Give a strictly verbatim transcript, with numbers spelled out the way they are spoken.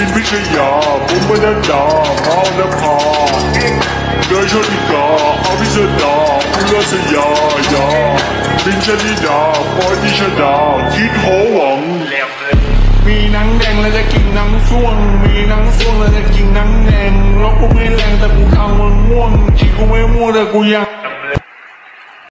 บินพิชยาบุมบนันดาพาวนภาเดยชนิกาอภิสดาอุลสยายาบินชนิดาปอยนิชดาคิดโหวังมีหนังแดงแล้วจะกินหนังส้วงมีหนังส้วงแล้วจะกินหนัง